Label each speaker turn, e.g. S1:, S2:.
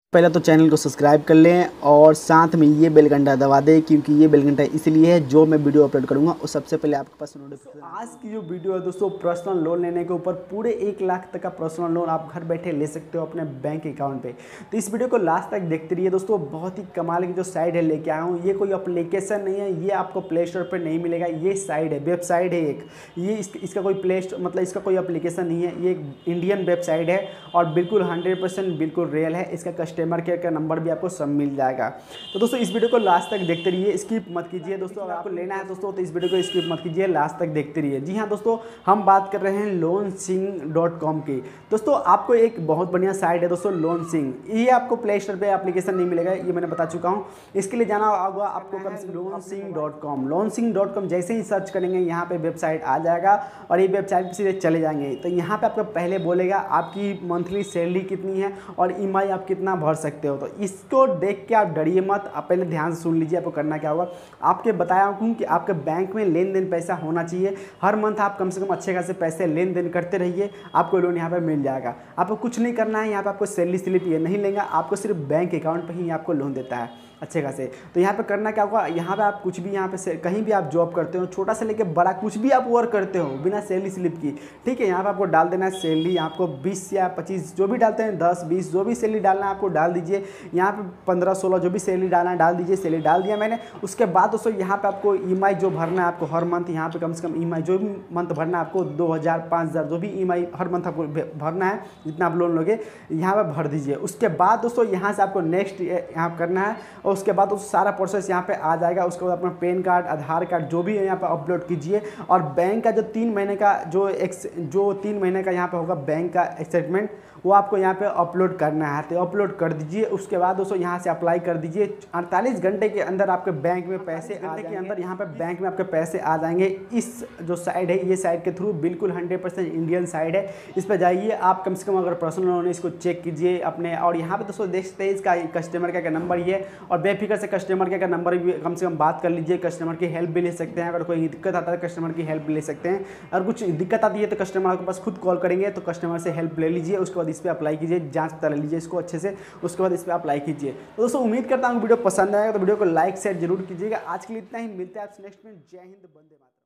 S1: पहले तो चैनल को सब्सक्राइब कर लें और साथ में ये बेल घंटा दबा दें, क्योंकि ये बेल घंटा इसलिए है जो मैं वीडियो अपलोड करूंगा और सबसे पहले आपके पास नोटिफिकेशन। आज की जो वीडियो है दोस्तों, पर्सनल लोन लेने के ऊपर पूरे 1 लाख तक का पर्सनल लोन आप घर बैठे ले सकते हो अपने बैंक अकाउंट पे। तो इस वीडियो को लास्ट तक देखते रहिए दोस्तों। बहुत ही कमाल की जो साइट है लेके आया हूँ। ये कोई एप्लीकेशन नहीं है, ये आपको प्ले स्टोर पर नहीं मिलेगा। ये साइट है, वेबसाइट है एक। ये इसका कोई प्ले स्टोर मतलब इसका कोई एप्लीकेशन नहीं है। ये एक इंडियन वेबसाइट है और बिल्कुल 100% बिल्कुल रियल है। इसका कस्टमर केयर का नंबर भी आपको सब मिल जाएगा। तो दोस्तों इस वीडियो को लास्ट तक देखते रहिए, स्किप मत कीजिए दोस्तों। अगर आपको लेना है दोस्तों तो इस वीडियो को स्किप मत कीजिए, लास्ट तक देखते रहिए। जी हाँ दोस्तों, हम बात कर रहे हैं loanSing.com की। दोस्तों आपको एक बहुत बढ़िया साइट है दोस्तों, loanSing। ये आपको प्ले स्टोर पे एप्लीकेशन नहीं मिलेगा, ये मैंने बता चुका हूँ। इसके लिए जाना होगा आपको loanSing.com जैसे ही सर्च करेंगे यहाँ पे वेबसाइट आ जाएगा और ये वेबसाइट पर सीधे चले जाएंगे। तो यहाँ पे आपको पहले बोलेगा आपकी मंथली सैलरी कितनी है और EMI आप कितना भर सकते हो। तो इसको देख के आप डरिए मत, आप पहले ध्यान से सुन लीजिए। आपको करना क्या होगा, आपके बताया हूँ कि आपके बैंक में लेन देन पैसा होना चाहिए। हर मंथ आप कम से कम अच्छे खासे पैसे लेन देन करते रहिए, आपको लोन यहाँ पे मिल जाएगा। आपको कुछ नहीं करना है, यहाँ पे आपको सैलरी स्लिप ये नहीं लेगा, आपको सिर्फ बैंक अकाउंट पर ही आपको लोन देता है अच्छे खासे। तो यहाँ पे करना क्या होगा, यहाँ पे आप कुछ भी यहाँ पे कहीं भी आप जॉब करते हो, छोटा से लेके बड़ा कुछ भी आप वर्क करते हो बिना सैलरी स्लिप की, ठीक है। यहाँ पे आपको डाल देना है सैलरी। आपको 20 या 25 जो भी डालते हैं, 10 20 जो भी सैलरी डालना है आपको डाल दीजिए। यहाँ पे 15 16 जो भी सैलरी डालना है डाल दीजिए। सैलरी डाल दिया मैंने। उसके बाद दोस्तों यहाँ पे आपको EMI जो भरना है आपको हर मंथ, यहाँ पे कम से कम EMI जो भी मंथ भरना है आपको 2000 5000 जो भी EMI हर मंथ आपको भरना है, जितना आप लोन लोगे यहाँ पे भर दीजिए। उसके बाद दोस्तों यहाँ से आपको नेक्स्ट यहाँ करना है और उसके बाद दोस्तों सारा प्रोसेस यहाँ पे आ जाएगा। उसके बाद अपना पैन कार्ड, आधार कार्ड जो भी है यहाँ पे अपलोड कीजिए और बैंक का जो 3 महीने का जो 3 महीने का यहाँ पे होगा बैंक का स्टेटमेंट, वो आपको यहाँ पे अपलोड करना है। तो अपलोड कर दीजिए। उसके बाद दोस्तों यहाँ से अप्लाई कर दीजिए। 48 घंटे के अंदर आपके बैंक में पैसे आ जाएंगे। अंदर यहाँ पे बैंक में आपके पैसे आ जाएंगे। इस जो साइट है, ये साइट के थ्रू बिल्कुल 100% इंडियन साइट है। इस पर जाइए आप, कम से कम अगर पर्सनल लोन है इसको चेक कीजिए अपने। और यहाँ पे दोस्तों देख सकते हैं इसका कस्टमर केयर का नंबर ही है और बेफिक्र से कस्टमर केयर का नंबर भी कम से कम बात कर लीजिए। कस्टमर की हेल्प भी ले सकते हैं, अगर कोई दिक्कत आता है कस्टमर की हेल्प भी ले सकते हैं। अगर कुछ दिक्कत आती है तो कस्टमर के पास खुद कॉल करेंगे, तो कस्टमर से हेल्प ले लीजिए। उसके बाद इस पर अप्लाई कीजिए, जांच पता ले लीजिए इसको अच्छे से। उसके बाद इस पर अप्लाई कीजिए। तो दोस्तों उम्मीद करता हूँ वीडियो पसंद आएगा, तो वीडियो को लाइक शेयर जरूर कीजिएगा। आज के लिए इतना ही, मिलते हैं आपसे नेक्स्ट में। जय हिंद, वंदे मातरम।